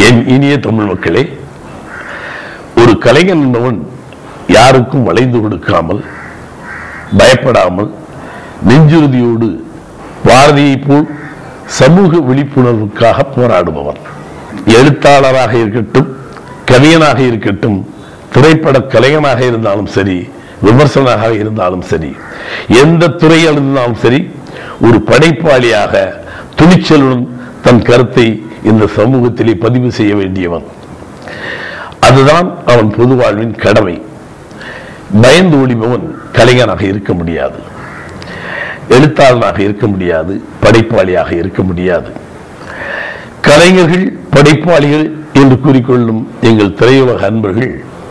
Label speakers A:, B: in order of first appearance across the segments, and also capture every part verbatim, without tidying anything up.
A: என் இனிய தமிழ் மக்களே, ஒரு கலைஞன் என்பவன் யாருக்கும் வளைந்து கொடுக்காமல், பயப்படாமல், நெஞ்சுறுதியோடு பாரதியை போல் சமூக விழிப்புணர்வுக்காக போராடுபவன். எழுத்தாளராக இருக்கட்டும், கவிஞனாக இருக்கட்டும், திரைப்பட கலைஞனாக இருந்தாலும் சரி, விமர்சனாக இருந்தாலும் சரி, எந்த துறையில் இருந்தாலும் சரி, ஒரு படைப்பாளியாக துணிச்சலுடன் தன் கருத்தை இந்த சமூகத்திலே பதிவு செய்ய வேண்டியவன். அதுதான் அவன் பொது வாழ்வின் கடமை. பயந்து ஒளிபவன் கலைஞனாக இருக்க முடியாது, எழுத்தாளனாக இருக்க முடியாது, படைப்பாளியாக இருக்க முடியாது. கலைஞர்கள், படைப்பாளிகள் என்று கூறிக்கொள்ளும் எங்கள் திரையுலக அன்பர்கள்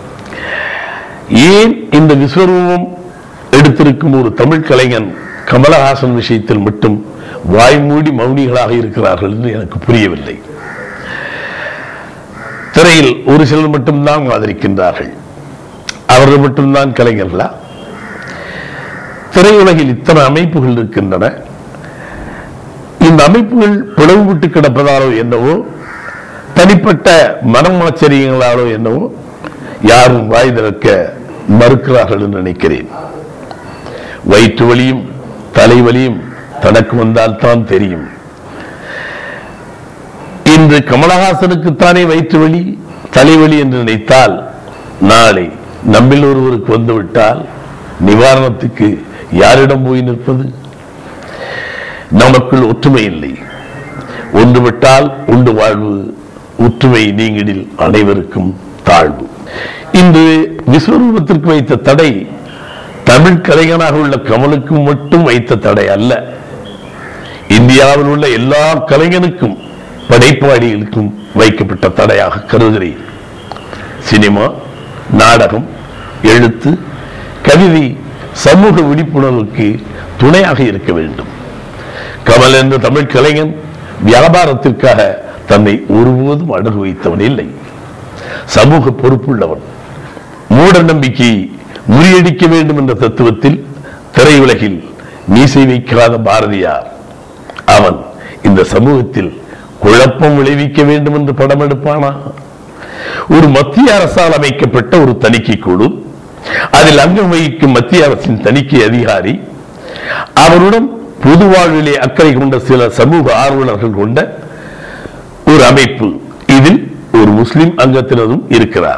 A: ஏன் இந்த விஸ்வரூபம் எடுத்திருக்கும் ஒரு தமிழ் கலைஞன் கமலஹாசன் விஷயத்தில் மட்டும் வாய்மூடி மௌனிகளாக இருக்கிறார்கள் என்று எனக்கு புரியவில்லை. திரையில் ஒரு சிலர் மட்டும்தான் ஆதரிக்கின்றார்கள். அவர்கள் மட்டும்தான் கலைஞர்களா? திரையுலகில் இத்தனை அமைப்புகள் இருக்கின்றன. இந்த அமைப்புகள் பிளவுபட்டு கிடப்பதாலோ என்னவோ, தனிப்பட்ட மனமாச்சரியங்களாலோ என்னவோ, யாரும் வாய் திறக்க மறுக்கிறார்கள் என்று நினைக்கிறேன். வயிற்று வலியும் தலைவலியும் தனக்கு வந்தால் தான் தெரியும். இன்று கமலஹாசனுக்குத்தானே வயிற்று வலி, தலைவலி என்று நினைத்தால், நாளை நம்மில் ஒருவருக்கு வந்துவிட்டால் நிவாரணத்துக்கு யாரிடம் போய் நிற்பது? நமக்குள் ஒற்றுமை இல்லை. ஒன்றுவிட்டால் உண்டு வாழ்வு, ஒற்றுமை நீங்கிடில் அனைவருக்கும் தாழ்வு. இன்று விஸ்வரூபத்திற்கு வைத்த தடை தமிழ் கலைஞனாக உள்ள கமலுக்கும் மட்டும் வைத்த தடை அல்ல. இந்தியாவில் உள்ள எல்லா கலைஞனுக்கும், படைப்பாளிகளுக்கும் வைக்கப்பட்ட தடையாக கருதுகிறேன். சினிமா, நாடகம், எழுத்து, கவிதை சமூக விழிப்புணர்வுக்கு துணையாக இருக்க வேண்டும். கமல் என்ற தமிழ் கலைஞன் வியாபாரத்திற்காக தன்னை ஒருபோதும் அடகு வைத்தவன் இல்லை. சமூக பொறுப்புள்ளவன். மூட நம்பிக்கையை முறியடிக்க வேண்டும் என்ற தத்துவத்தில் திரையுலகில் மீசை வைக்காத பாரதியார். அவன் இந்த சமூகத்தில் குழப்பம் விளைவிக்க வேண்டும் என்று படம் எடுப்பானா? ஒரு மத்திய அரசால் அமைக்கப்பட்ட ஒரு தணிக்கை குழு, அதில் அங்கம் வகிக்கும் மத்திய அரசின் தணிக்கை அதிகாரி, அவருடன் பொது வாழ்விலே அக்கறை கொண்ட சில சமூக ஆர்வலர்கள் கொண்ட ஒரு அமைப்பு. இதில் ஒரு முஸ்லிம் அங்கத்தினரும் இருக்கிறார்.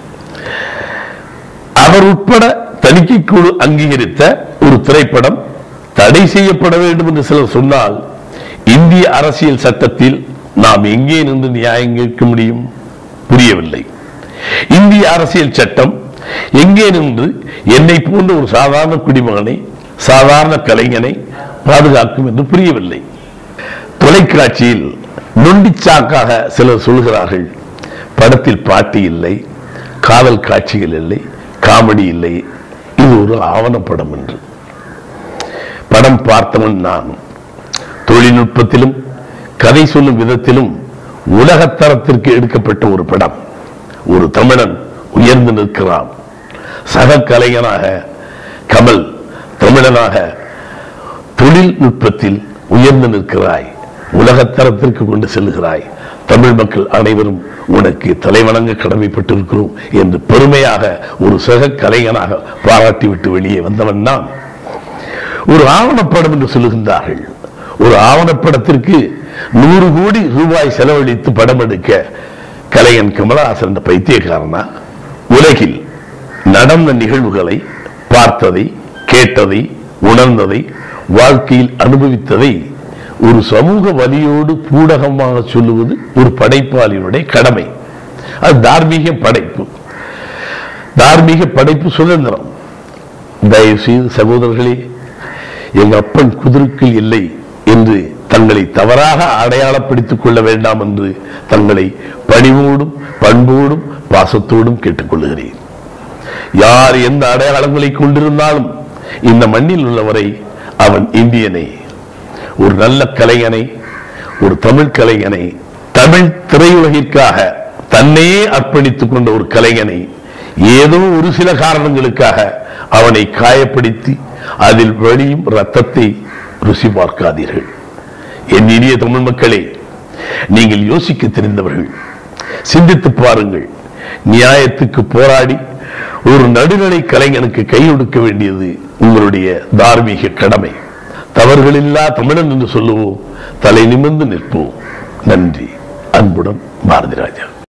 A: அவர் உட்பட தணிக்கை குழு அங்கீகரித்த ஒரு திரைப்படம் தடை செய்யப்பட வேண்டும் என்று சிலர் சொன்னால், இந்திய அரசியல் சட்டத்தில் நாம் எங்கே நின்று நியாயம் கேட்க முடியும்? புரியவில்லை. இந்திய அரசியல் சட்டம் எங்கே நின்று என்னை போன்ற ஒரு சாதாரண குடிமகனை, சாதாரண கலைஞனை பாதுகாக்கும் என்று புரியவில்லை. தொலைக்காட்சியில் நொண்டிச்சாக்காக சிலர் சொல்கிறார்கள், படத்தில் பாட்டு இல்லை, காதல் காட்சிகள் இல்லை, காமெடி இல்லை, இது ஒரு ஆவணப்படம் என்று. படம் பார்த்தவன் நான். தொழில்நுட்பத்திலும் கதை சொல்லும் விதத்திலும் உலகத்தரத்திற்கு எடுக்கப்பட்ட ஒரு படம். ஒரு தமிழன் உயர்ந்து நிற்கிறான். சக கலைஞனாக கமல், தமிழனாக தொழில்நுட்பத்தில் உயர்ந்து நிற்கிறாய், உலகத்தரத்திற்கு கொண்டு செல்கிறாய். தமிழ் மக்கள் அனைவரும் உனக்கு தலைவணங்க கடமைப்பட்டிருக்கிறோம் என்று பெருமையாக ஒரு சக கலைஞனாக பாராட்டிவிட்டு வெளியே வந்தவன் தான். ஒரு ஆவணப்படம் என்று சொல்லுகின்றார்கள். ஒரு ஆவணப்படத்திற்கு நூறு கோடி ரூபாய் செலவழித்து படம் எடுக்க கலைஞன் கமலஹாசன் பைத்தியக்காரனா? உலகில் நடந்த நிகழ்வுகளை, பார்த்ததை, கேட்டதை, உணர்ந்ததை, வாழ்க்கையில் அனுபவித்ததை ஒரு சமூக வலியோடு பூடகமாக சொல்லுவது ஒரு படைப்பாளியினுடைய கடமை. அது தார்மீக படைப்பு. தார்மீக படைப்பு சுதந்திரம். தயவு செய்து சகோதரர்களே, எங்கள் அப்பன் குதிரைக்குள் இல்லை என்று தங்களை தவறாக அடையாளப்படுத்திக் கொள்ள வேண்டாம் என்று தங்களை பணிவோடும் பண்போடும் பாசத்தோடும் கேட்டுக்கொள்கிறேன். யார் எந்த அடையாளங்களை கொண்டிருந்தாலும் இந்த மண்ணில் உள்ளவரை அவன் இந்தியனை, ஒரு நல்ல கலைஞனை, ஒரு தமிழ் கலைஞனை, தமிழ் திரையுலகிற்காக தன்னையே அர்ப்பணித்துக் கொண்ட ஒரு கலைஞனை ஏதோ ஒரு சில காரணங்களுக்காக அவனை காயப்படுத்தி அதில் வழியும் ரத்தத்தை ருசி பார்க்காதீர்கள். என் இனிய தமிழ் மக்களே, நீங்கள் யோசிக்க தெரிந்தவர்கள். சிந்தித்து பாருங்கள். நியாயத்துக்கு போராடி ஒரு நடுநிலை கலைஞனுக்கு கை கொடுக்க வேண்டியது உங்களுடைய தார்மீக கடமை. தவறுகளில்லா தமிழன் என்று சொல்லுவோம், தலை நிமிர்ந்து நிற்போம். நன்றி. அன்புடன் பாரதி ராஜா.